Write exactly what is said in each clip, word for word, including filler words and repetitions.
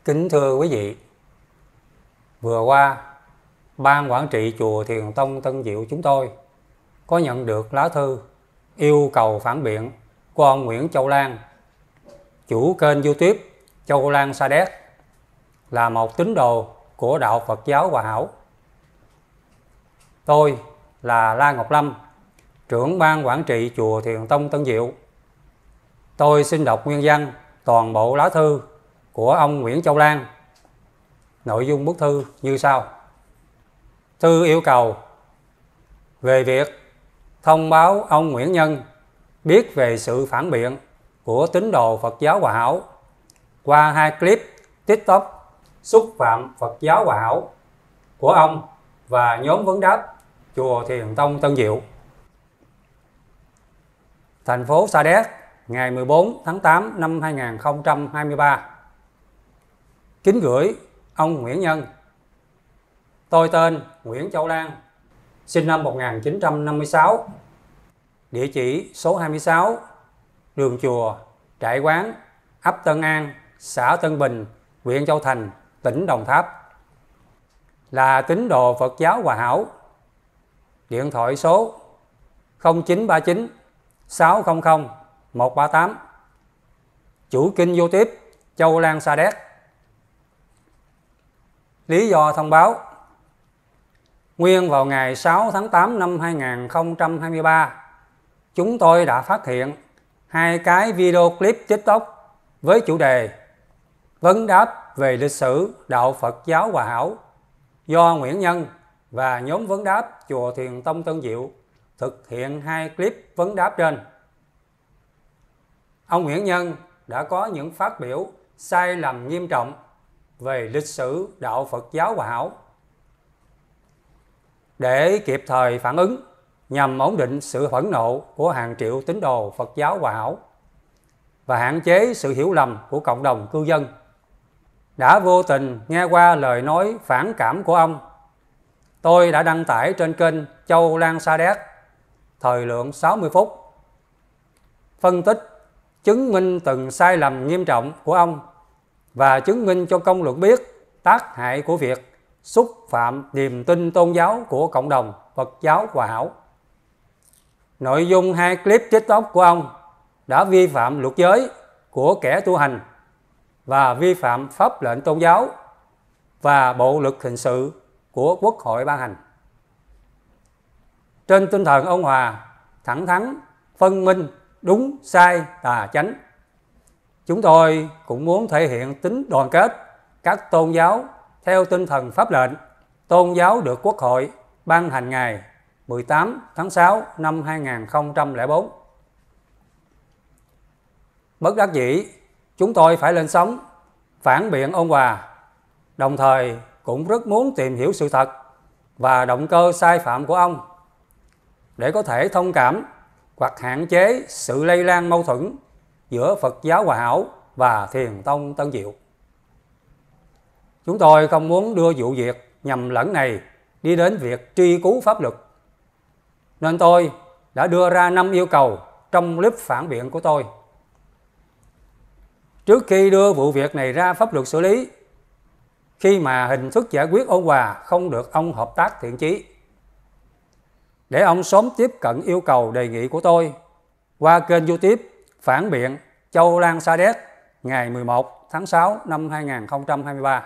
Kính thưa quý vị, vừa qua, Ban Quản trị Chùa Thiền Tông Tân Diệu chúng tôi có nhận được lá thư yêu cầu phản biện của ông Nguyễn Châu Lan, chủ kênh YouTube Châu Lan Sa Đéc, là một tín đồ của Đạo Phật giáo Hòa Hảo. Tôi là La Ngọc Lâm, trưởng Ban Quản trị Chùa Thiền Tông Tân Diệu. Tôi xin đọc nguyên văn toàn bộ lá thư của ông Nguyễn Châu Lan. Nội dung bức thư như sau. Thư yêu cầu về việc thông báo ông Nguyễn Nhân biết về sự phản biện của tín đồ Phật giáo Hòa Hảo qua hai clip TikTok xúc phạm Phật giáo Hòa Hảo của ông và nhóm vấn đáp Chùa Thiền Tông Tân Diệu. Thành phố Sa Đéc, ngày mười bốn tháng tám năm hai nghìn không trăm hai mươi ba. Kính gửi ông Nguyễn Nhân. Tôi tên Nguyễn Châu Lan, sinh năm một nghìn chín trăm năm mươi sáu, địa chỉ số hai mươi sáu, đường Chùa, Trại Quán, ấp Tân An, xã Tân Bình, huyện Châu Thành, tỉnh Đồng Tháp. Là tín đồ Phật giáo Hòa Hảo. Điện thoại số không chín ba chín sáu không không một ba tám. Chủ kênh YouTube Châu Lan Sa Đéc. Lý do thông báo: nguyên vào ngày sáu tháng tám năm hai nghìn không trăm hai mươi ba, chúng tôi đã phát hiện hai cái video clip TikTok với chủ đề vấn đáp về lịch sử Đạo Phật giáo Hòa Hảo do Nguyễn Nhân và nhóm vấn đáp Chùa Thiền Tông Tân Diệu thực hiện hai clip vấn đáp trên. Ông Nguyễn Nhân đã có những phát biểu sai lầm nghiêm trọng về lịch sử Đạo Phật giáo Hòa Hảo. Để kịp thời phản ứng nhằm ổn định sự phẫn nộ của hàng triệu tín đồ Phật giáo Hòa Hảo và hạn chế sự hiểu lầm của cộng đồng cư dân đã vô tình nghe qua lời nói phản cảm của ông, tôi đã đăng tải trên kênh Châu Lan Sa Đéc thời lượng sáu mươi phút, phân tích, chứng minh từng sai lầm nghiêm trọng của ông và chứng minh cho công luận biết tác hại của việc xúc phạm niềm tin tôn giáo của cộng đồng Phật giáo Hòa Hảo. Nội dung hai clip TikTok của ông đã vi phạm luật giới của kẻ tu hành và vi phạm pháp lệnh tôn giáo và bộ luật hình sự của Quốc hội ban hành. Trên tinh thần ôn hòa, thẳng thắn, phân minh, đúng, sai, tà, chánh, chúng tôi cũng muốn thể hiện tính đoàn kết các tôn giáo theo tinh thần pháp lệnh tôn giáo được Quốc hội ban hành ngày mười tám tháng sáu năm hai nghìn không trăm lẻ bốn. Bất đắc dĩ, chúng tôi phải lên sóng phản biện ôn hòa, đồng thời cũng rất muốn tìm hiểu sự thật và động cơ sai phạm của ông để có thể thông cảm hoặc hạn chế sự lây lan mâu thuẫn giữa Phật giáo Hòa Hảo và Thiền Tông Tân Diệu. Chúng tôi không muốn đưa vụ việc nhầm lẫn này đi đến việc truy cứu pháp luật, nên tôi đã đưa ra năm yêu cầu trong clip phản biện của tôi. Trước khi đưa vụ việc này ra pháp luật xử lý, khi mà hình thức giải quyết ôn hòa không được ông hợp tác thiện chí, để ông sớm tiếp cận yêu cầu đề nghị của tôi qua kênh YouTube phản biện Châu Lan Sa Đéc ngày mười một tháng sáu năm hai nghìn không trăm hai mươi ba.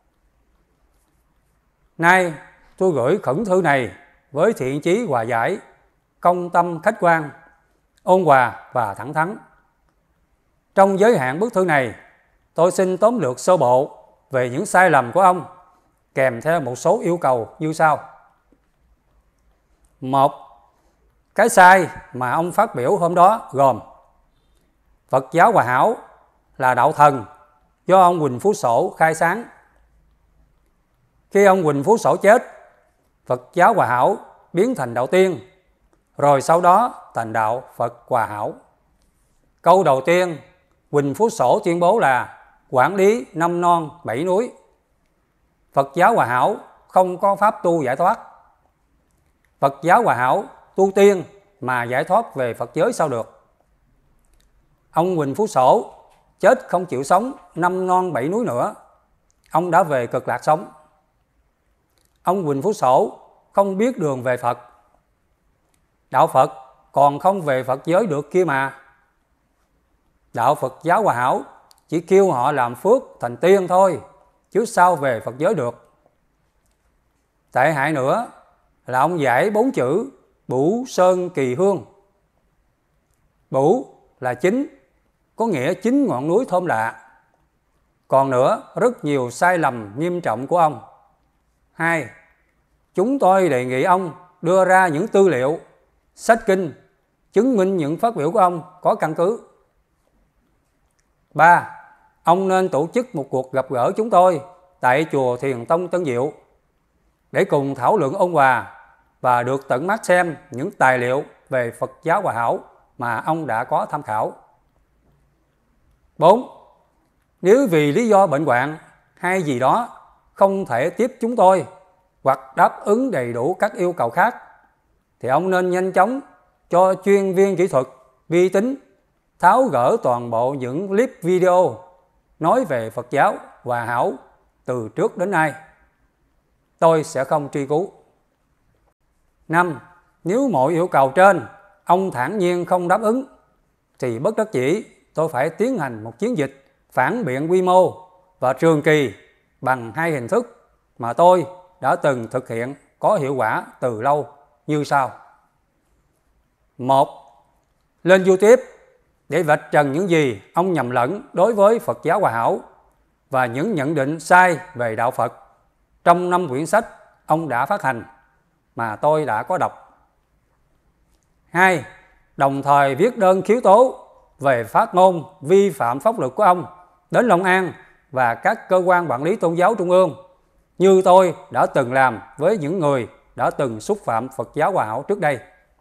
Nay tôi gửi khẩn thư này với thiện chí hòa giải, công tâm khách quan, ôn hòa và thẳng thắn. Trong giới hạn bức thư này, tôi xin tóm lược sơ bộ về những sai lầm của ông, kèm theo một số yêu cầu như sau. Một, cái sai mà ông phát biểu hôm đó gồm: Phật giáo Hòa Hảo là đạo thần do ông Huỳnh Phú Sổ khai sáng. Khi ông Huỳnh Phú Sổ chết, Phật giáo Hòa Hảo biến thành đạo Tiên, rồi sau đó thành đạo Phật Hòa Hảo. Câu đầu tiên, Huỳnh Phú Sổ tuyên bố là quản lý năm non bảy núi. Phật giáo Hòa Hảo không có pháp tu giải thoát. Phật giáo Hòa Hảo tu tiên mà giải thoát về Phật giới sao được. Ông Huỳnh Phú Sổ chết không chịu sống năm non bảy núi nữa, ông đã về Cực Lạc sống. Ông Huỳnh Phú Sổ không biết đường về Phật. Đạo Phật còn không về Phật giới được kia mà. Đạo Phật giáo Hòa Hảo chỉ kêu họ làm phước thành tiên thôi, chứ sao về Phật giới được. Tệ hại nữa là ông giải bốn chữ Bửu Sơn Kỳ Hương. Bửu là chính, có nghĩa chính ngọn núi thơm lạ. Còn nữa, rất nhiều sai lầm nghiêm trọng của ông. Hai, chúng tôi đề nghị ông đưa ra những tư liệu, sách kinh, chứng minh những phát biểu của ông có căn cứ. Ba, ông nên tổ chức một cuộc gặp gỡ chúng tôi tại chùa Thiền Tông Tân Diệu để cùng thảo luận ôn hòa và được tận mắt xem những tài liệu về Phật giáo Hòa Hảo mà ông đã có tham khảo. Bốn, nếu vì lý do bệnh hoạn hay gì đó không thể tiếp chúng tôi hoặc đáp ứng đầy đủ các yêu cầu khác, thì ông nên nhanh chóng cho chuyên viên kỹ thuật vi tính tháo gỡ toàn bộ những clip video nói về Phật giáo Hòa Hảo từ trước đến nay. Tôi sẽ không truy cứu. Năm, nếu mọi yêu cầu trên ông thản nhiên không đáp ứng, thì bất đắc dĩ tôi phải tiến hành một chiến dịch phản biện quy mô và trường kỳ bằng hai hình thức mà tôi đã từng thực hiện có hiệu quả từ lâu như sau. Một, lên YouTube để vạch trần những gì ông nhầm lẫn đối với Phật giáo Hòa Hảo và những nhận định sai về đạo Phật trong năm quyển sách ông đã phát hành mà tôi đã có đọc. Hai, đồng thời viết đơn khiếu tố về phát ngôn vi phạm pháp luật của ông đến Long An và các cơ quan quản lý tôn giáo trung ương, như tôi đã từng làm với những người đã từng xúc phạm Phật giáo Hòa Hảo trước đây.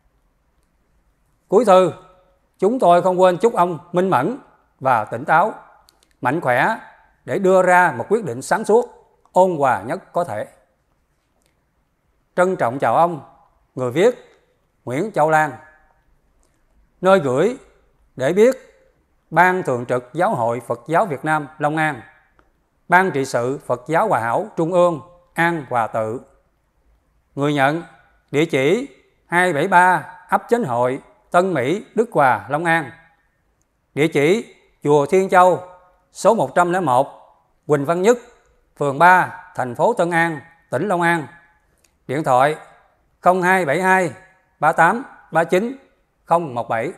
Cuối thư, chúng tôi không quên chúc ông minh mẫn và tỉnh táo, mạnh khỏe để đưa ra một quyết định sáng suốt, ôn hòa nhất có thể. Trân trọng chào ông, người viết Nguyễn Châu Lan. Nơi gửi để biết Ban Thường trực Giáo hội Phật giáo Việt Nam Long An, Ban trị sự Phật giáo Hòa Hảo Trung ương An Hòa Tự. Người nhận địa chỉ hai bảy ba ấp Chánh Hội, Tân Mỹ, Đức Hòa, Long An. Địa chỉ chùa Thiên Châu, số một trăm lẻ một, Huỳnh Văn Nhất, phường ba, thành phố Tân An, tỉnh Long An. Điện thoại không hai bảy hai ba tám ba chín không một bảy.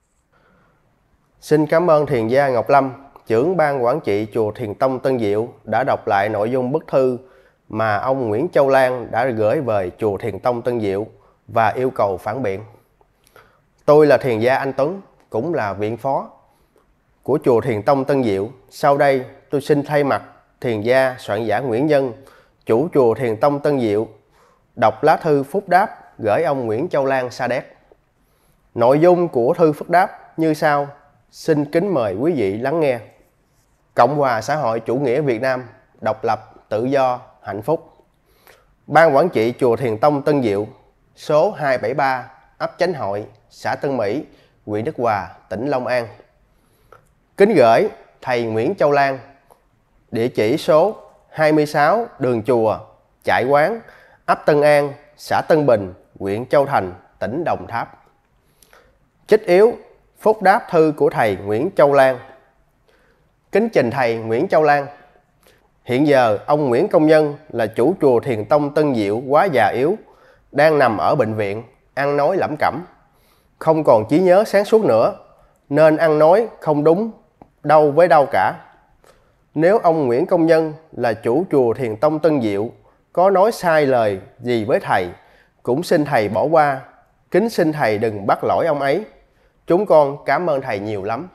Xin cảm ơn Thiền gia Ngọc Lâm, trưởng ban quản trị chùa Thiền Tông Tân Diệu đã đọc lại nội dung bức thư mà ông Nguyễn Châu Lan đã gửi về chùa Thiền Tông Tân Diệu và yêu cầu phản biện. Tôi là Thiền gia Anh Tuấn, cũng là viện phó của chùa Thiền Tông Tân Diệu. Sau đây tôi xin thay mặt Thiền gia soạn giả Nguyễn Nhân, chủ chùa Thiền Tông Tân Diệu, đọc lá thư phúc đáp gửi ông Nguyễn Châu Lan Sa Đéc. Nội dung của thư phúc đáp như sau, xin kính mời quý vị lắng nghe. Cộng hòa xã hội chủ nghĩa Việt Nam, độc lập, tự do, hạnh phúc. Ban quản trị chùa Thiền Tông Tân Diệu, số hai bảy ba, ấp Chánh Hội, xã Tân Mỹ, huyện Đức Hòa, tỉnh Long An. Kính gửi thầy Nguyễn Châu Lan, địa chỉ số hai mươi sáu đường Chùa, Trại Quán, ấp Tân An, xã Tân Bình, huyện Châu Thành, tỉnh Đồng Tháp. Trích yếu phúc đáp thư của thầy Nguyễn Châu Lan. Kính trình thầy Nguyễn Châu Lan, hiện giờ ông Nguyễn Công Nhân là chủ chùa Thiền Tông Tân Diệu quá già yếu, đang nằm ở bệnh viện, ăn nói lẩm cẩm, không còn trí nhớ sáng suốt nữa, nên ăn nói không đúng đâu với đâu cả. Nếu ông Nguyễn Công Nhân là chủ chùa Thiền Tông Tân Diệu có nói sai lời gì với thầy, cũng xin thầy bỏ qua, kính xin thầy đừng bắt lỗi ông ấy. Chúng con cảm ơn thầy nhiều lắm.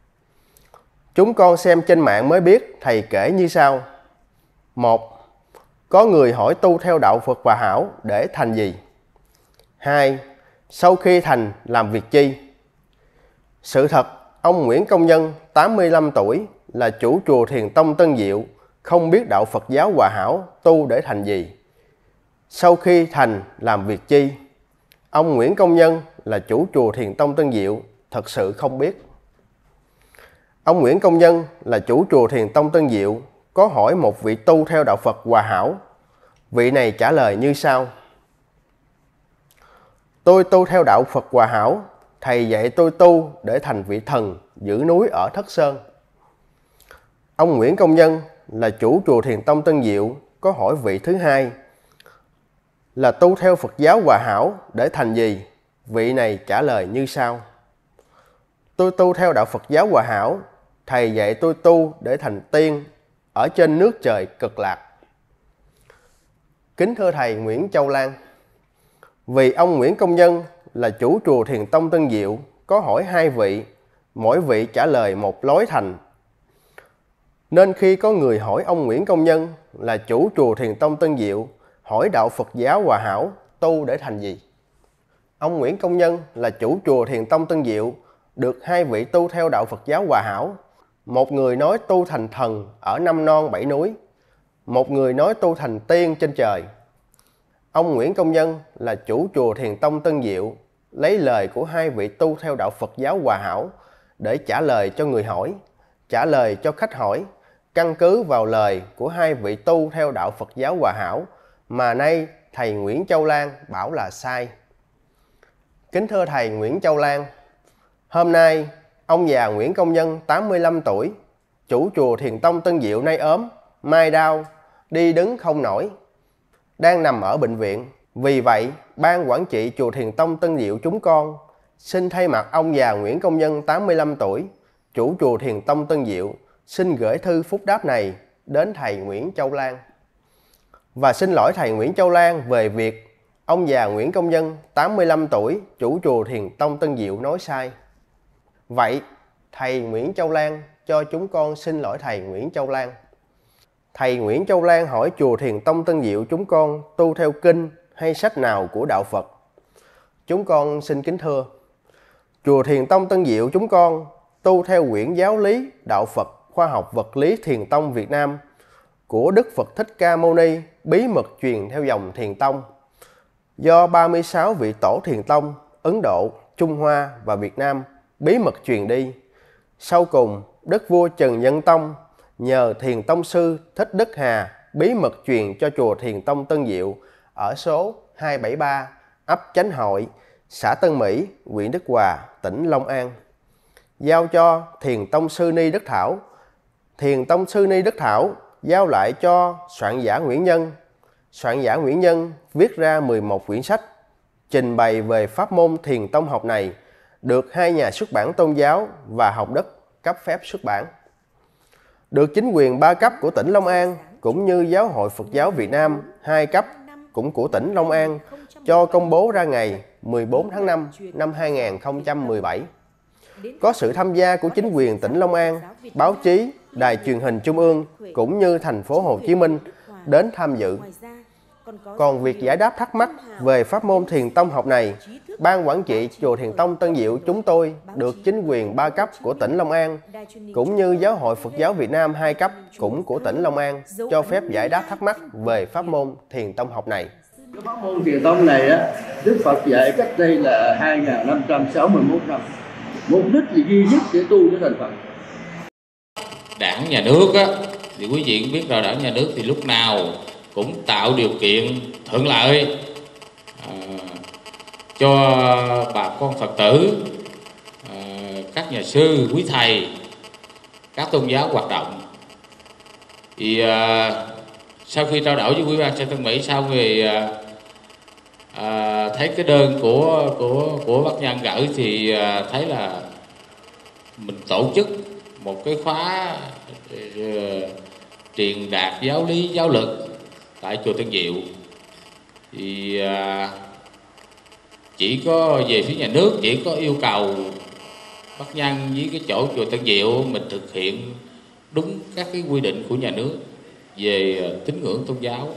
Chúng con xem trên mạng mới biết thầy kể như sau. Một, có người hỏi tu theo đạo Phật Hòa Hảo để thành gì? Hai, sau khi thành làm việc chi? Sự thật, ông Nguyễn Công Nhân, tám mươi lăm tuổi, là chủ chùa Thiền Tông Tân Diệu, không biết đạo Phật giáo Hòa Hảo tu để thành gì. Sau khi thành làm việc chi? Ông Nguyễn Công Nhân là chủ chùa Thiền Tông Tân Diệu, thật sự không biết. Ông Nguyễn Công Nhân là chủ chùa Thiền Tông Tân Diệu có hỏi một vị tu theo đạo Phật Hòa Hảo. Vị này trả lời như sau: Tôi tu theo đạo Phật Hòa Hảo, thầy dạy tôi tu để thành vị thần giữ núi ở Thất Sơn. Ông Nguyễn Công Nhân là chủ chùa Thiền Tông Tân Diệu có hỏi vị thứ hai là tu theo Phật giáo Hòa Hảo để thành gì? Vị này trả lời như sau: Tôi tu theo đạo Phật giáo Hòa Hảo, thầy dạy tôi tu để thành tiên ở trên nước trời Cực Lạc. Kính thưa thầy Nguyễn Châu Lan, vì ông Nguyễn Công Nhân là chủ chùa Thiền Tông Tân Diệu có hỏi hai vị, mỗi vị trả lời một lối thành. Nên khi có người hỏi ông Nguyễn Công Nhân là chủ chùa Thiền Tông Tân Diệu hỏi đạo Phật giáo Hòa Hảo tu để thành gì? Ông Nguyễn Công Nhân là chủ chùa Thiền Tông Tân Diệu được hai vị tu theo đạo Phật giáo Hòa Hảo. Một người nói tu thành thần ở năm non bảy núi, một người nói tu thành tiên trên trời. Ông Nguyễn Công Nhân là chủ chùa Thiền Tông Tân Diệu lấy lời của hai vị tu theo đạo Phật giáo Hòa Hảo để trả lời cho người hỏi, trả lời cho khách hỏi, căn cứ vào lời của hai vị tu theo đạo Phật giáo Hòa Hảo mà nay thầy Nguyễn Châu Lan bảo là sai. Kính thưa thầy Nguyễn Châu Lan, hôm nay ông già Nguyễn Công Nhân tám mươi lăm tuổi, chủ chùa Thiền Tông Tân Diệu nay ốm, mai đau, đi đứng không nổi, đang nằm ở bệnh viện. Vì vậy, ban quản trị chùa Thiền Tông Tân Diệu chúng con xin thay mặt ông già Nguyễn Công Nhân tám mươi lăm tuổi, chủ chùa Thiền Tông Tân Diệu, xin gửi thư phúc đáp này đến thầy Nguyễn Châu Lan. Và xin lỗi thầy Nguyễn Châu Lan về việc ông già Nguyễn Công Nhân tám mươi lăm tuổi, chủ chùa Thiền Tông Tân Diệu nói sai. Vậy, thầy Nguyễn Châu Lan cho chúng con xin lỗi thầy Nguyễn Châu Lan. Thầy Nguyễn Châu Lan hỏi chùa Thiền Tông Tân Diệu chúng con tu theo kinh hay sách nào của đạo Phật? Chúng con xin kính thưa, chùa Thiền Tông Tân Diệu chúng con tu theo quyển giáo lý đạo Phật khoa học vật lý Thiền Tông Việt Nam của Đức Phật Thích Ca Mâu Ni bí mật truyền theo dòng Thiền Tông, do ba mươi sáu vị tổ Thiền Tông Ấn Độ, Trung Hoa và Việt Nam bí mật truyền đi. Sau cùng, Đức vua Trần Nhân Tông nhờ Thiền Tông sư Thích Đức Hà bí mật truyền cho chùa Thiền Tông Tân Diệu ở số hai bảy ba, ấp Chánh Hội, xã Tân Mỹ, huyện Đức Hòa, tỉnh Long An, giao cho Thiền Tông sư Ni Đức Thảo. Thiền Tông sư Ni Đức Thảo giao lại cho soạn giả Nguyễn Nhân. Soạn giả Nguyễn Nhân viết ra mười một quyển sách trình bày về pháp môn Thiền Tông học này, được hai nhà xuất bản tôn giáo và học đất cấp phép xuất bản. Được chính quyền ba cấp của tỉnh Long An cũng như Giáo hội Phật giáo Việt Nam hai cấp cũng của tỉnh Long An cho công bố ra ngày mười bốn tháng năm năm hai nghìn không trăm mười bảy. Có sự tham gia của chính quyền tỉnh Long An, báo chí, đài truyền hình trung ương cũng như thành phố Hồ Chí Minh đến tham dự. Còn việc giải đáp thắc mắc về pháp môn Thiền Tông học này, ban quản trị chùa Thiền Tông Tân Diệu chúng tôi được chính quyền ba cấp của tỉnh Long An cũng như Giáo hội Phật giáo Việt Nam hai cấp cũng của tỉnh Long An cho phép giải đáp thắc mắc về pháp môn Thiền Tông học này. Cái pháp môn Thiền Tông này á, Đức Phật dạy cách đây là hai nghìn năm trăm sáu mươi mốt năm. Mục đích thì duy nhất để tu cho thành Phật. Đảng nhà nước á, thì quý vị cũng biết rồi, đảng nhà nước thì lúc nào cũng tạo điều kiện thuận lợi à, cho bà con Phật tử, à, các nhà sư, quý thầy, các tôn giáo hoạt động. Thì à, sau khi trao đổi với Ủy ban xã Tân Mỹ xong thì à, à, thấy cái đơn của của của bác Nhân gửi thì à, thấy là mình tổ chức một cái khóa uh, truyền đạt giáo lý giáo lực tại chùa Tân Diệu. Thì uh, chỉ có về phía nhà nước chỉ có yêu cầu bác Nhân với cái chỗ chùa Tân Diệu mình thực hiện đúng các cái quy định của nhà nước về uh, tín ngưỡng tôn giáo,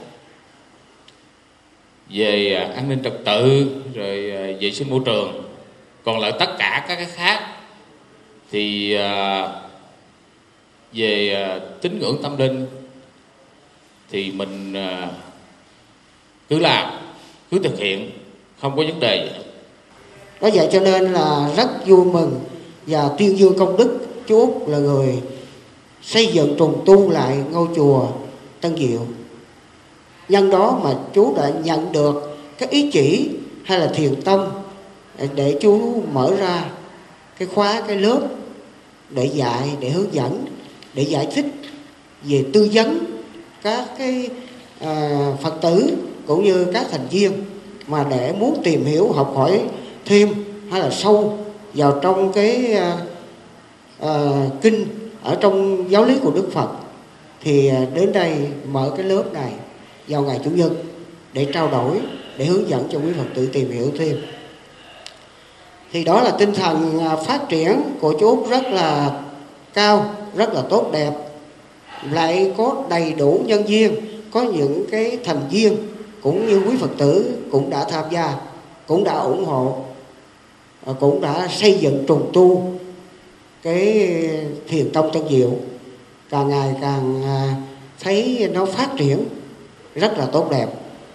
về uh, an ninh trật tự, rồi uh, vệ sinh môi trường. Còn lại tất cả các cái khác thì uh, về uh, tín ngưỡng tâm linh thì mình uh, cứ làm, cứ thực hiện, không có vấn đề gì. Đó vậy cho nên là rất vui mừng và tuyên dương công đức. Chú Út là người xây dựng trùng tu lại ngôi chùa Tân Diệu. Nhân đó mà chú đã nhận được cái ý chỉ hay là thiền tông để chú mở ra cái khóa, cái lớp để dạy, để hướng dẫn, để giải thích về tư vấn các cái à, Phật tử cũng như các thành viên mà để muốn tìm hiểu, học hỏi thêm hay là sâu vào trong cái à, à, kinh ở trong giáo lý của Đức Phật, thì đến đây mở cái lớp này vào ngày Chủ nhật để trao đổi, để hướng dẫn cho quý Phật tử tìm hiểu thêm. Thì đó là tinh thần phát triển của chú Úc rất là cao, rất là tốt đẹp, lại có đầy đủ nhân viên, có những cái thành viên cũng như quý Phật tử cũng đã tham gia, cũng đã ủng hộ, cũng đã xây dựng trùng tu cái thiền tông Tân Diệu, càng ngày càng thấy nó phát triển rất là tốt đẹp.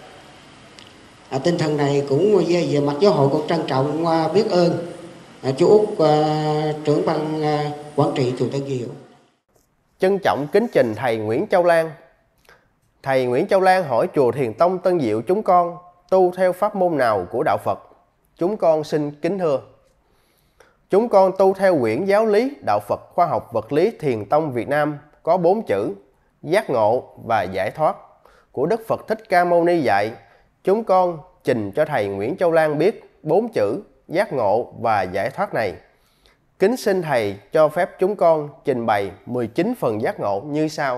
À, tinh thần này cũng về, về mặt giáo hội cũng trân trọng uh, biết ơn à, chú Úc, uh, trưởng ban uh, quản trị chùa Tân Diệu. Trân trọng kính trình thầy Nguyễn Châu Lan. Thầy Nguyễn Châu Lan hỏi chùa Thiền Tông Tân Diệu chúng con tu theo pháp môn nào của đạo Phật? Chúng con xin kính thưa. Chúng con tu theo quyển giáo lý đạo Phật khoa học vật lý Thiền Tông Việt Nam có bốn chữ giác ngộ và giải thoát của Đức Phật Thích Ca Mâu Ni dạy. Chúng con trình cho thầy Nguyễn Châu Lan biết bốn chữ giác ngộ và giải thoát này. Kính xin thầy cho phép chúng con trình bày mười chín phần giác ngộ như sau.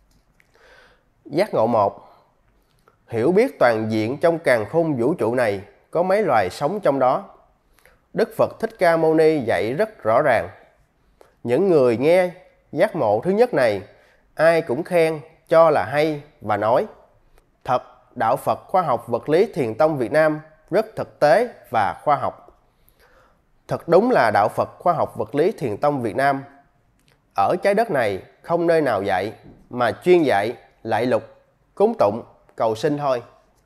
Giác ngộ một. Hiểu biết toàn diện trong càn khôn vũ trụ này có mấy loài sống trong đó. Đức Phật Thích Ca Mâu Ni dạy rất rõ ràng. Những người nghe giác ngộ thứ nhất này, ai cũng khen, cho là hay và nói: thật, đạo Phật khoa học vật lý Thiền Tông Việt Nam rất thực tế và khoa học. Thật đúng là đạo Phật khoa học vật lý Thiền Tông Việt Nam ở trái đất này không nơi nào dạy, mà chuyên dạy, lạy lục, cúng tụng, cầu sinh thôi.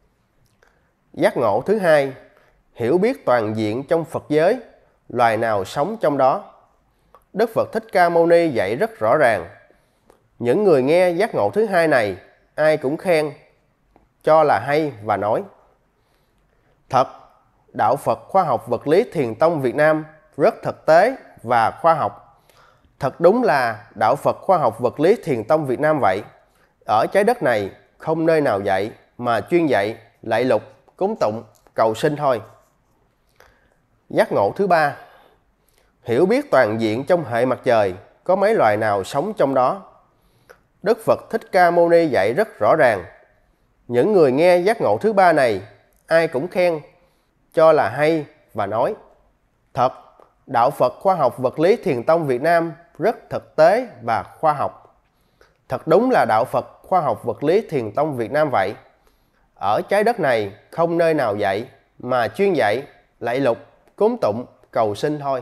Giác ngộ thứ hai, hiểu biết toàn diện trong Phật giới, loài nào sống trong đó. Đức Phật Thích Ca Mâu Ni dạy rất rõ ràng. Những người nghe giác ngộ thứ hai này, ai cũng khen, cho là hay và nói: thật, đạo Phật khoa học vật lý Thiền Tông Việt Nam rất thực tế và khoa học. Thật đúng là đạo Phật khoa học vật lý Thiền Tông Việt Nam vậy. Ở trái đất này không nơi nào dạy, mà chuyên dạy, lạy lục, cúng tụng, cầu sinh thôi. Giác ngộ thứ ba, hiểu biết toàn diện trong hệ mặt trời có mấy loài nào sống trong đó. Đức Phật Thích Ca Mâu Ni dạy rất rõ ràng. Những người nghe giác ngộ thứ ba này, ai cũng khen, cho là hay và nói: thật, đạo Phật khoa học vật lý Thiền Tông Việt Nam rất thực tế và khoa học. Thật đúng là đạo Phật khoa học vật lý Thiền Tông Việt Nam vậy. Ở trái đất này không nơi nào dạy, mà chuyên dạy, lạy lục, cúng tụng, cầu sinh thôi.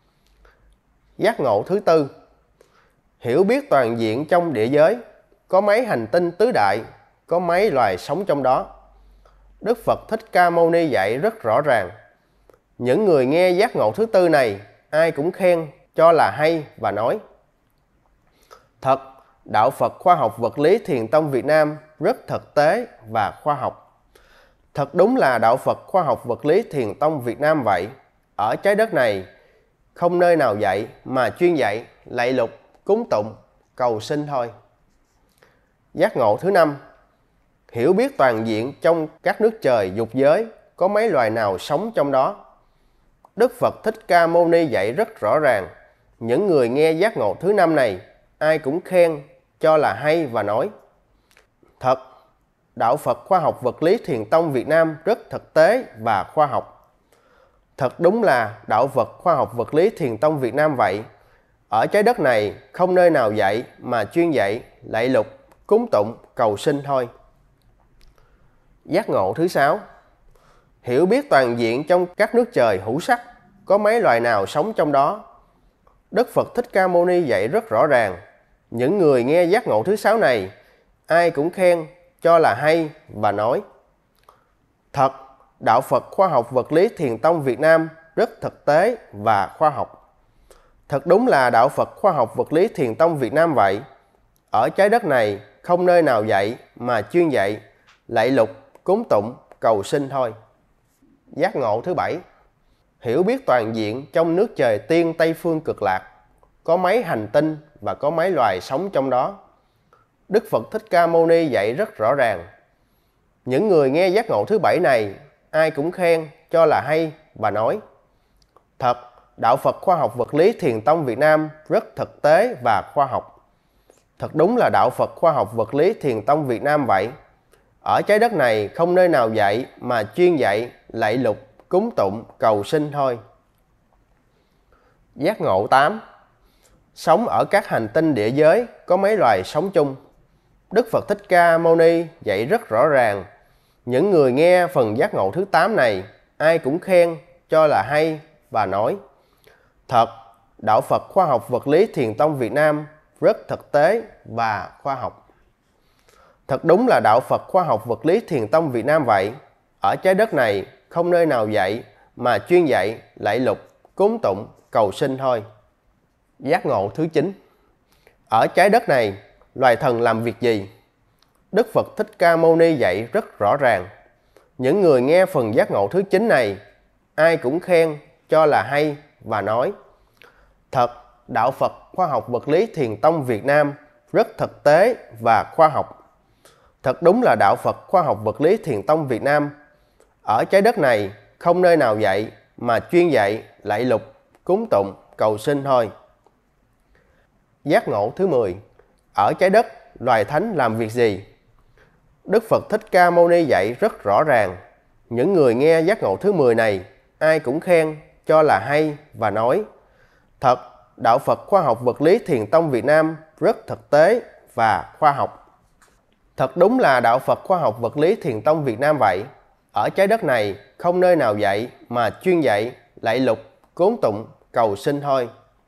Giác ngộ thứ tư, hiểu biết toàn diện trong địa giới có mấy hành tinh tứ đại, có mấy loài sống trong đó. Đức Phật Thích Ca Mâu Ni dạy rất rõ ràng. Những người nghe giác ngộ thứ tư này, ai cũng khen, cho là hay và nói: thật, đạo Phật khoa học vật lý Thiền Tông Việt Nam rất thực tế và khoa học. Thật đúng là đạo Phật khoa học vật lý Thiền Tông Việt Nam vậy. Ở trái đất này không nơi nào dạy, mà chuyên dạy, lạy lục, cúng tụng, cầu sinh thôi. Giác ngộ thứ năm, hiểu biết toàn diện trong các nước trời dục giới có mấy loài nào sống trong đó. Đức Phật Thích Ca Mâu Ni dạy rất rõ ràng. Những người nghe giác ngộ thứ năm này, ai cũng khen, cho là hay và nói: thật, đạo Phật khoa học vật lý Thiền Tông Việt Nam rất thực tế và khoa học. Thật đúng là đạo Phật khoa học vật lý Thiền Tông Việt Nam vậy. Ở trái đất này không nơi nào dạy, mà chuyên dạy, lạy lục, cúng tụng, cầu sinh thôi. Giác ngộ thứ sáu, hiểu biết toàn diện trong các nước trời hữu sắc có mấy loài nào sống trong đó. Đức Phật Thích Ca Mâu Ni dạy rất rõ ràng. Những người nghe giác ngộ thứ sáu này, ai cũng khen, cho là hay và nói: thật, đạo Phật khoa học vật lý Thiền Tông Việt Nam rất thực tế và khoa học. Thật đúng là đạo Phật khoa học vật lý thiền tông Việt Nam vậy. Ở trái đất này không nơi nào dạy mà chuyên dạy lạy lục, cúng tụng, cầu sinh thôi. Giác ngộ thứ bảy. Hiểu biết toàn diện trong nước trời tiên Tây phương cực lạc, có mấy hành tinh và có mấy loài sống trong đó. Đức Phật Thích Ca Mâu Ni dạy rất rõ ràng. Những người nghe giác ngộ thứ bảy này, ai cũng khen, cho là hay và nói: thật, đạo Phật khoa học vật lý thiền tông Việt Nam rất thực tế và khoa học. Thật đúng là đạo Phật khoa học vật lý thiền tông Việt Nam vậy. Ở trái đất này không nơi nào dạy mà chuyên dạy lạy lục, cúng tụng, cầu sinh thôi. Giác ngộ tám. Sống ở các hành tinh địa giới có mấy loài sống chung. Đức Phật Thích Ca Mâu Ni dạy rất rõ ràng. Những người nghe phần giác ngộ thứ tám này, ai cũng khen, cho là hay và nói: thật, đạo Phật khoa học vật lý thiền tông Việt Nam rất thực tế và khoa học. Thật đúng là đạo Phật khoa học vật lý thiền tông Việt Nam vậy. Ở trái đất này không nơi nào dạy mà chuyên dạy lạy lục, cúng tụng, cầu sinh thôi. Giác ngộ thứ chín. Ở trái đất này, loài thần làm việc gì? Đức Phật Thích Ca Mâu Ni dạy rất rõ ràng. Những người nghe phần giác ngộ thứ chín này, ai cũng khen, cho là hay và nói: thật, đạo Phật khoa học vật lý thiền tông Việt Nam rất thực tế và khoa học. Thật đúng là đạo Phật khoa học vật lý thiền tông Việt Nam. Ở trái đất này không nơi nào dạy mà chuyên dạy lạy lục, cúng tụng, cầu sinh thôi. Giác ngộ thứ mười. Ở trái đất, loài thánh làm việc gì? Đức Phật Thích Ca Mâu Ni dạy rất rõ ràng. Những người nghe giác ngộ thứ mười này, ai cũng khen, cho là hay và nói: thật, đạo Phật khoa học vật lý thiền tông Việt Nam rất thực tế và khoa học. Thật đúng là đạo Phật khoa học vật lý thiền tông Việt Nam vậy. Ở trái đất này không nơi nào dạy mà chuyên dạy lạy lục, cúng tụng, cầu sinh thôi.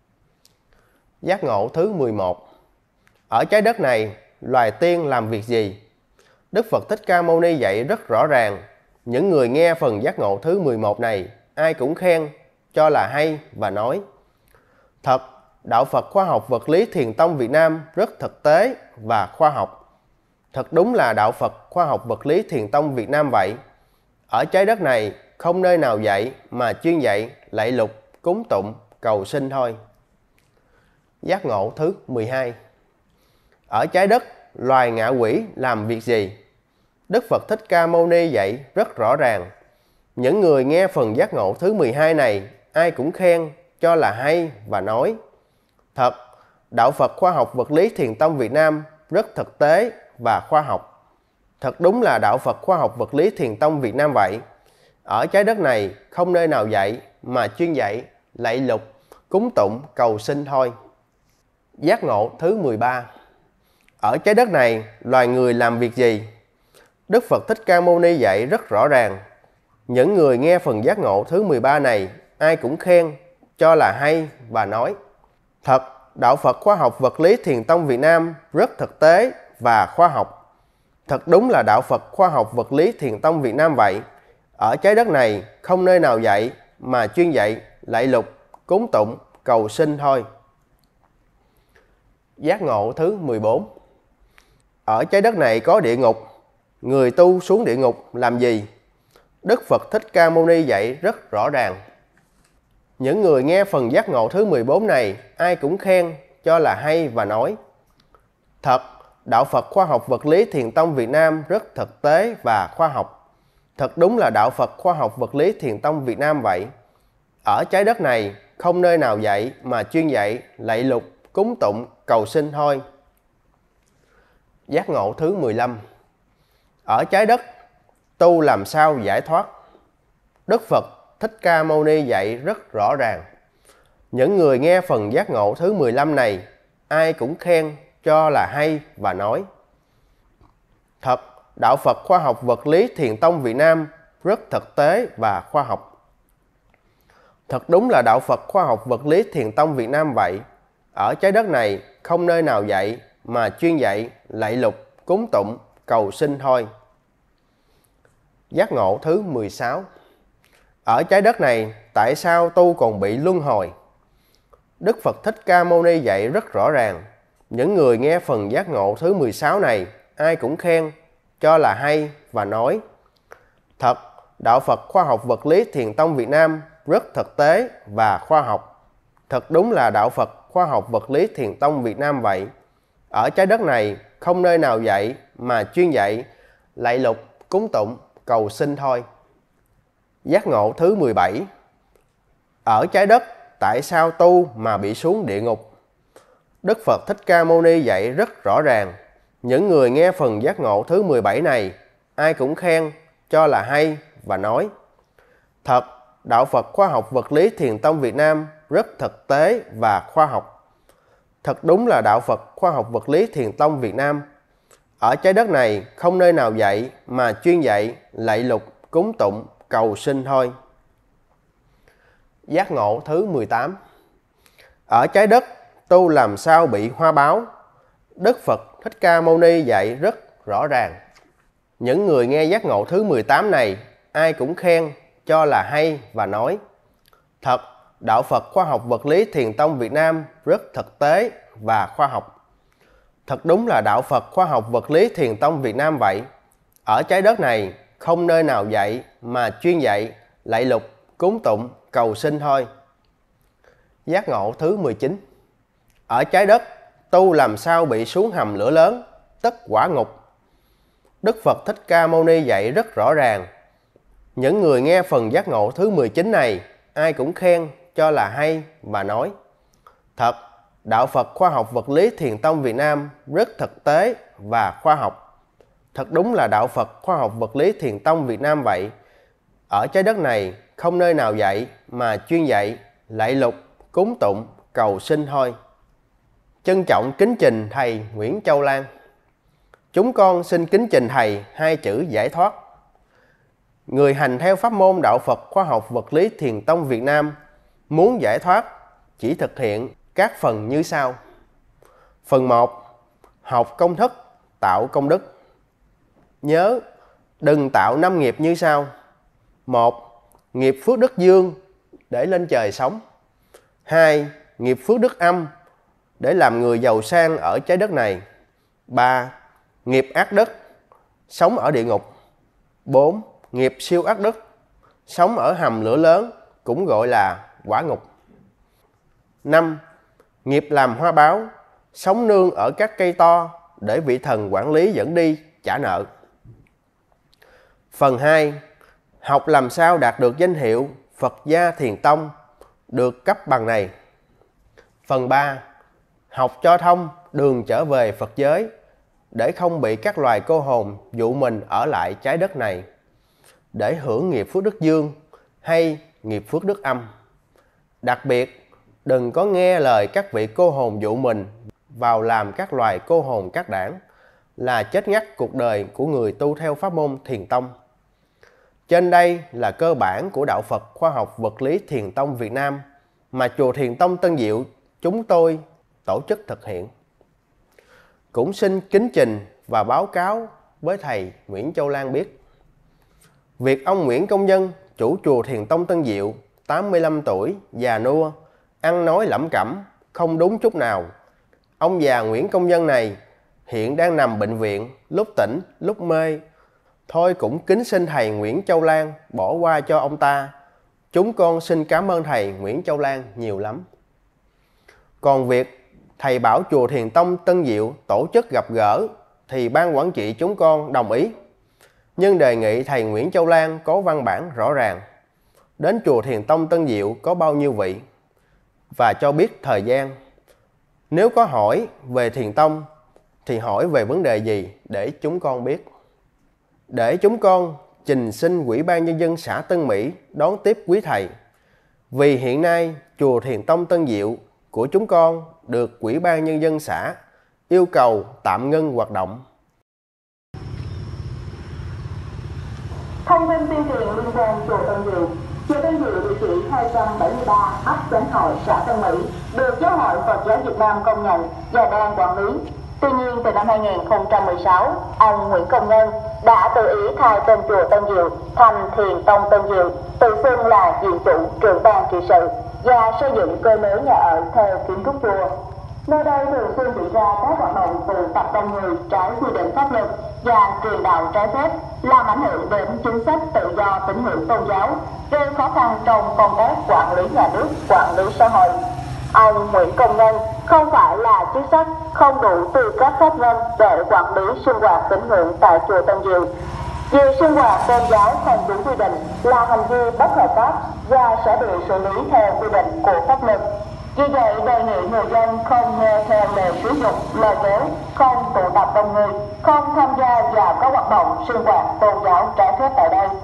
Giác ngộ thứ mười một. Ở trái đất này, loài tiên làm việc gì? Đức Phật Thích Ca Mâu Ni dạy rất rõ ràng. Những người nghe phần giác ngộ thứ mười một này, ai cũng khen, cho là hay và nói: thật, đạo Phật khoa học vật lý thiền tông Việt Nam rất thực tế và khoa học. Thật đúng là đạo Phật khoa học vật lý thiền tông Việt Nam vậy. Ở trái đất này không nơi nào dạy mà chuyên dạy lạy lục, cúng tụng, cầu sinh thôi. Giác ngộ thứ mười hai. Ở trái đất, loài ngạ quỷ làm việc gì? Đức Phật Thích Ca Mâu Ni dạy rất rõ ràng. Những người nghe phần giác ngộ thứ mười hai này, ai cũng khen, cho là hay và nói: thật, đạo Phật khoa học vật lý thiền tông Việt Nam rất thực tế và khoa học. Thật đúng là đạo Phật khoa học vật lý thiền tông Việt Nam vậy. Ở trái đất này không nơi nào dạy mà chuyên dạy lạy lục, cúng tụng, cầu sinh thôi. Giác ngộ thứ mười ba. Ở trái đất này, loài người làm việc gì? Đức Phật Thích Ca Mâu Ni dạy rất rõ ràng. Những người nghe phần giác ngộ thứ mười ba này, ai cũng khen, cho là hay và nói: thật, đạo Phật khoa học vật lý thiền tông Việt Nam rất thực tế và khoa học. Thật đúng là đạo Phật khoa học vật lý thiền tông Việt Nam vậy. Ở trái đất này không nơi nào dạy mà chuyên dạy lạy lục, cúng tụng, cầu sinh thôi. Giác ngộ thứ mười bốn. Ở trái đất này có địa ngục. Người tu xuống địa ngục làm gì? Đức Phật Thích Ca Mâu Ni dạy rất rõ ràng. Những người nghe phần giác ngộ thứ mười bốn này, ai cũng khen, cho là hay và nói: thật, đạo Phật khoa học vật lý thiền tông Việt Nam rất thực tế và khoa học. Thật đúng là đạo Phật khoa học vật lý thiền tông Việt Nam vậy. Ở trái đất này không nơi nào dạy mà chuyên dạy lạy lục, cúng tụng, cầu sinh thôi. Giác ngộ thứ mười lăm. Ở trái đất, tu làm sao giải thoát? Đức Phật Thích Ca Mâu Ni dạy rất rõ ràng. Những người nghe phần giác ngộ thứ mười lăm này, ai cũng khen, cho là hay và nói: thật, đạo Phật khoa học vật lý thiền tông Việt Nam rất thực tế và khoa học. Thật đúng là đạo Phật khoa học vật lý thiền tông Việt Nam vậy. Ở trái đất này không nơi nào dạy mà chuyên dạy lạy lục, cúng tụng, cầu sinh thôi. Giác ngộ thứ mười sáu. Ở trái đất này tại sao tu còn bị luân hồi? Đức Phật Thích Ca Mâu Ni dạy rất rõ ràng. Những người nghe phần giác ngộ thứ mười sáu này, ai cũng khen, cho là hay và nói: thật, Đạo Phật Khoa học Vật lý Thiền tông Việt Nam rất thực tế và khoa học. Thật đúng là Đạo Phật Khoa học Vật lý Thiền tông Việt Nam vậy. Ở trái đất này không nơi nào dạy mà chuyên dạy, lạy lục, cúng tụng, cầu xin thôi. Giác ngộ thứ mười bảy. Ở trái đất tại sao tu mà bị xuống địa ngục? Đức Phật Thích Ca Mâu Ni dạy rất rõ ràng. Những người nghe phần giác ngộ thứ mười bảy này, ai cũng khen, cho là hay và nói: thật, Đạo Phật Khoa học Vật lý Thiền tông Việt Nam rất thực tế và khoa học. Thật đúng là Đạo Phật Khoa học Vật lý Thiền tông Việt Nam. Ở trái đất này không nơi nào dạy mà chuyên dạy, lạy lục, cúng tụng, cầu xin thôi. Giác ngộ thứ mười tám. Ở trái đất tu làm sao bị hoa báo? Đức Phật Thích Ca Mâu Ni dạy rất rõ ràng. Những người nghe giác ngộ thứ mười tám này, ai cũng khen, cho là hay và nói: thật, Đạo Phật Khoa học Vật lý Thiền tông Việt Nam rất thực tế và khoa học. Thật đúng là Đạo Phật Khoa học Vật lý Thiền tông Việt Nam vậy. Ở trái đất này không nơi nào dạy mà chuyên dạy, lạy lục, cúng tụng, cầu xin thôi. Giác ngộ thứ mười chín. Ở trái đất tu làm sao bị xuống hầm lửa lớn, tức quả ngục? Đức Phật Thích Ca Mâu Ni dạy rất rõ ràng. Những người nghe phần giác ngộ thứ mười chín này, ai cũng khen, cho là hay và nói: thật, Đạo Phật Khoa học Vật lý Thiền tông Việt Nam rất thực tế và khoa học. Thật đúng là Đạo Phật Khoa học Vật lý Thiền tông Việt Nam vậy. Ở trái đất này không nơi nào dạy mà chuyên dạy, lạy lục, cúng tụng, cầu xin thôi. Trân trọng kính trình Thầy Nguyễn Châu Lan. Chúng con xin kính trình Thầy hai chữ giải thoát. Người hành theo pháp môn Đạo Phật Khoa học Vật lý Thiền tông Việt Nam muốn giải thoát chỉ thực hiện các phần như sau. Phần một. Học công thức, tạo công đức. Nhớ, đừng tạo năm nghiệp như sau. Một. Nghiệp phước đức dương để lên trời sống. Hai. Nghiệp phước đức âm để làm người giàu sang ở trái đất này. Ba. Nghiệp ác đức, sống ở địa ngục. Bốn. Nghiệp siêu ác đức, sống ở hầm lửa lớn, cũng gọi là quả ngục. Năm. Nghiệp làm hoa báo, sống nương ở các cây to để vị thần quản lý dẫn đi trả nợ. Phần hai. Học làm sao đạt được danh hiệu Phật Gia Thiền Tông, được cấp bằng này. Phần ba. Học cho thông đường trở về Phật giới, để không bị các loài cô hồn dụ mình ở lại trái đất này, để hưởng nghiệp phước đức dương hay nghiệp phước đức âm. Đặc biệt, đừng có nghe lời các vị cô hồn dụ mình vào làm các loài cô hồn các đảng, là chết ngắt cuộc đời của người tu theo pháp môn Thiền tông. Trên đây là cơ bản của Đạo Phật Khoa học Vật lý Thiền tông Việt Nam mà chùa Thiền tông Tân Diệu chúng tôi tổ chức thực hiện. Cũng xin kính trình và báo cáo với Thầy Nguyễn Châu Lan biết. Việc ông Nguyễn Công Nhân, chủ chùa Thiền tông Tân Diệu, tám mươi lăm tuổi, già nua, ăn nói lẩm cẩm, không đúng chút nào. Ông già Nguyễn Công Nhân này hiện đang nằm bệnh viện, lúc tỉnh, lúc mê. Thôi cũng kính xin Thầy Nguyễn Châu Lan bỏ qua cho ông ta. Chúng con xin cảm ơn Thầy Nguyễn Châu Lan nhiều lắm. Còn việc Thầy bảo chùa Thiền tông Tân Diệu tổ chức gặp gỡ thì ban quản trị chúng con đồng ý. Nhưng đề nghị Thầy Nguyễn Châu Lan có văn bản rõ ràng. Đến chùa Thiền tông Tân Diệu có bao nhiêu vị? Và cho biết thời gian. Nếu có hỏi về Thiền tông thì hỏi về vấn đề gì để chúng con biết. Để chúng con trình xin Ủy ban Nhân dân xã Tân Mỹ đón tiếp quý Thầy. Vì hiện nay chùa Thiền tông Tân Diệu của chúng con được Ủy ban Nhân dân xã yêu cầu tạm ngưng hoạt động. Thông tin tuyên truyền liên quan chùa Tân Diệu. Chùa Tân Diệu địa chỉ hai trăm bảy mươi ba ấp Chánh Hội, xã Tân Mỹ, được Giáo hội Phật giáo Việt Nam công nhận và đang quản lý. Tuy nhiên, từ năm hai nghìn không trăm mười sáu, ông Nguyễn Công Nhân đã tự ý thay tên chùa Tân Diệu thành Thiền tông Tân Diệu, tự xưng là viện chủ trưởng ban trị sự. và xây dựng cơ nới nhà ở theo kiến trúc chùa. Nơi đây thường xuyên diễn ra các hoạt động tụ tập đông người trái quy định pháp luật và truyền đạo trái phép, làm ảnh hưởng đến chính sách tự do tín ngưỡng tôn giáo, gây khó khăn trong công tác quản lý nhà nước, quản lý xã hội. Ông Nguyễn Công Nhân không phải là chức sắc, không đủ tư cách pháp nhân để quản lý sinh hoạt tín ngưỡng tại chùa Tân Diệu. Việc sinh hoạt tôn giáo không đúng quy định là hành vi bất hợp pháp và sẽ bị xử lý theo quy định của pháp luật. Vì vậy, đề nghị người dân không nghe theo lời xúi dục, lời dối, không tụ tập đông người, không tham gia vào các hoạt động sinh hoạt tôn giáo trái phép tại đây.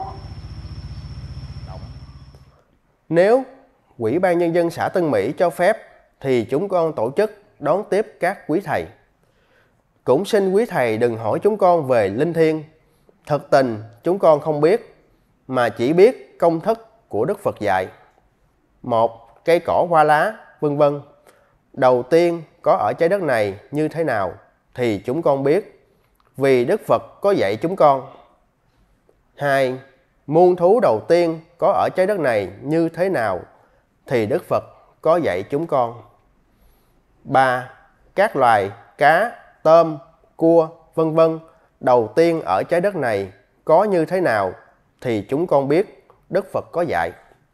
Nếu Ủy ban Nhân dân xã Tân Mỹ cho phép thì chúng con tổ chức đón tiếp các quý thầy. Cũng xin quý thầy đừng hỏi chúng con về linh thiêng. Thực tình chúng con không biết, mà chỉ biết công thức của Đức Phật dạy. Một, cây cỏ hoa lá, vân vân. Đầu tiên có ở trái đất này như thế nào thì chúng con biết, vì Đức Phật có dạy chúng con. Hai, muôn thú đầu tiên có ở trái đất này như thế nào thì Đức Phật có dạy chúng con. Ba, các loài cá, tôm, cua, vân vân đầu tiên ở trái đất này có như thế nào thì chúng con biết, Đức Phật có dạy.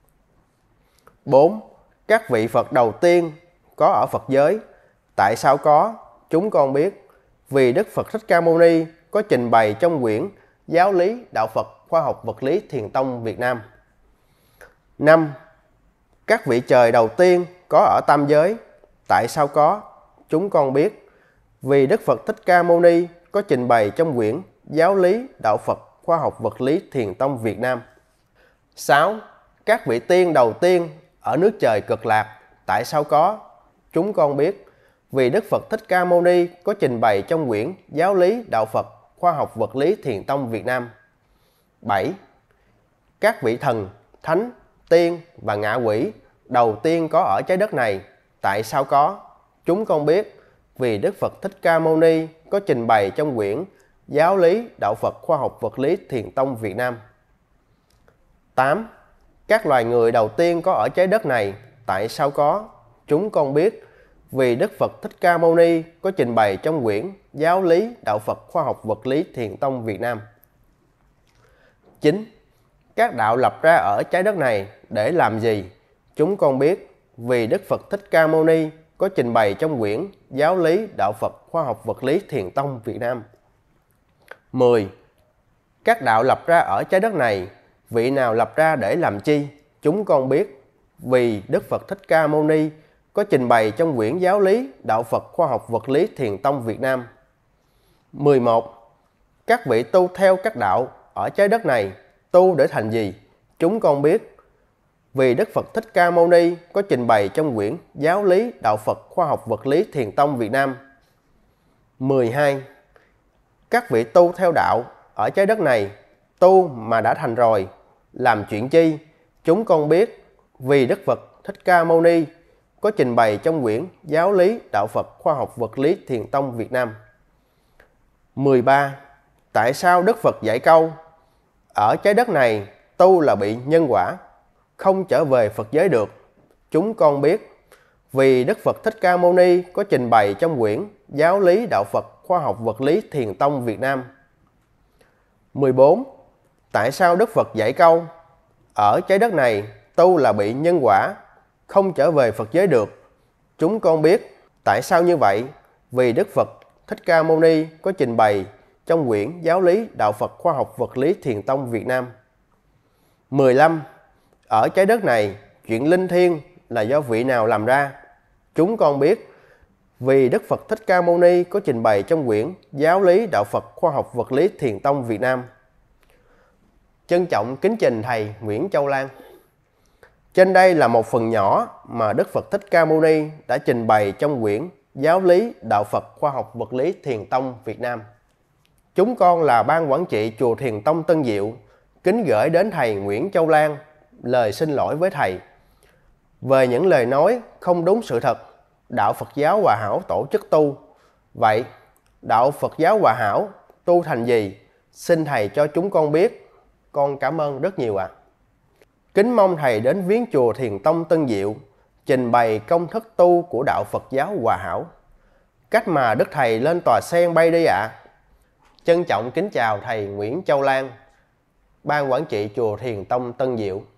Bốn, các vị Phật đầu tiên có ở Phật giới, tại sao có, chúng con biết, vì Đức Phật Thích Ca Mâu Ni có trình bày trong quyển Giáo lý Đạo Phật Khoa học Vật lý Thiền tông Việt Nam. Năm, các vị trời đầu tiên có ở tam giới, tại sao có, chúng con biết, vì Đức Phật Thích Ca Mâu Ni có trình bày trong quyển Giáo lý Đạo Phật Khoa học Vật lý Thiền tông Việt Nam. Sáu, các vị tiên đầu tiên ở nước trời Cực Lạc, tại sao có, chúng con biết, vì Đức Phật Thích Ca Mâu Ni có trình bày trong quyển Giáo lý Đạo Phật Khoa học Vật lý Thiền tông Việt Nam. Bảy, các vị thần, thánh, tiên và ngạ quỷ đầu tiên có ở trái đất này, tại sao có, chúng con biết, vì Đức Phật Thích Ca Mâu Ni có trình bày trong quyển Giáo lý Đạo Phật Khoa học Vật lý Thiền tông Việt Nam. Tám, các loài người đầu tiên có ở trái đất này, tại sao có, chúng con biết, vì Đức Phật Thích Ca Mâu Ni có trình bày trong quyển Giáo lý Đạo Phật Khoa học Vật lý Thiền tông Việt Nam. Chín, các đạo lập ra ở trái đất này để làm gì, chúng con biết, vì Đức Phật Thích Ca Mâu Ni có trình bày trong quyển Giáo lý Đạo Phật Khoa học Vật lý Thiền tông Việt Nam. Mười, các đạo lập ra ở trái đất này, vị nào lập ra để làm chi, chúng con biết, vì Đức Phật Thích Ca Mâu Ni có trình bày trong quyển Giáo lý Đạo Phật Khoa học Vật lý Thiền tông Việt Nam. Mười một, các vị tu theo các đạo ở trái đất này tu để thành gì, chúng con biết, vì Đức Phật Thích Ca Mâu Ni có trình bày trong quyển Giáo lý Đạo Phật Khoa học Vật lý Thiền tông Việt Nam. Mười hai, các vị tu theo đạo ở trái đất này tu mà đã thành rồi, làm chuyện chi, chúng con biết, vì Đức Phật Thích Ca Mâu Ni có trình bày trong quyển Giáo lý Đạo Phật Khoa học Vật lý Thiền tông Việt Nam. Mười ba, tại sao Đức Phật dạy câu ở trái đất này tu là bị nhân quả, không trở về Phật giới được, chúng con biết, vì Đức Phật Thích Ca Mâu Ni có trình bày trong quyển Giáo lý Đạo Phật Khoa học Vật lý Thiền tông Việt Nam. Mười bốn, tại sao Đức Phật dạy câu ở trái đất này tu là bị nhân quả, không trở về Phật giới được, chúng con biết, tại sao như vậy, vì Đức Phật Thích Ca Mâu Ni có trình bày trong quyển Giáo lý Đạo Phật Khoa học Vật lý Thiền tông Việt Nam. Mười lăm, ở trái đất này chuyện linh thiêng là do vị nào làm ra, chúng con biết, vì Đức Phật Thích Ca Mâu Ni có trình bày trong quyển Giáo lý Đạo Phật Khoa học Vật lý Thiền tông Việt Nam. Trân trọng kính trình Thầy Nguyễn Châu Lan. Trên đây là một phần nhỏ mà Đức Phật Thích Ca Mâu Ni đã trình bày trong quyển Giáo lý Đạo Phật Khoa học Vật lý Thiền tông Việt Nam. Chúng con là Ban Quản trị Chùa Thiền Tông Tân Diệu, kính gửi đến Thầy Nguyễn Châu Lan lời xin lỗi với Thầy về những lời nói không đúng sự thật Đạo Phật giáo Hòa Hảo tổ chức tu. Vậy, Đạo Phật giáo Hòa Hảo tu thành gì? Xin Thầy cho chúng con biết. Con cảm ơn rất nhiều ạ. À. Kính mong Thầy đến viếng Chùa Thiền Tông Tân Diệu trình bày công thức tu của đạo Phật giáo Hòa Hảo. Cách mà Đức Thầy lên tòa sen bay đi ạ. À. Trân trọng kính chào Thầy Nguyễn Châu Lan, Ban Quản trị Chùa Thiền Tông Tân Diệu.